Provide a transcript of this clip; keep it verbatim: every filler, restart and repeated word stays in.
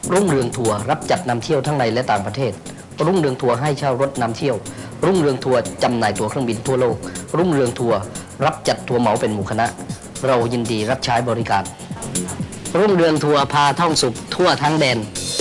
รุ่งเรืองทัวร์รับจัดนำเที่ยวทั้งในและต่างประเทศรุ่งเรืองทัวร์ให้เช่ารถนำเที่ยวรุ่งเรืองทัวร์จำหน่ายตั๋วเครื่องบินทั่วโลกรุ่งเรืองทัวร์รับจัดทัวร์เหมาเป็นหมู่คณะเรายินดีรับใช้บริการรุ่งเรืองทัวร์พาท่องสุขทั่วทั้งแดน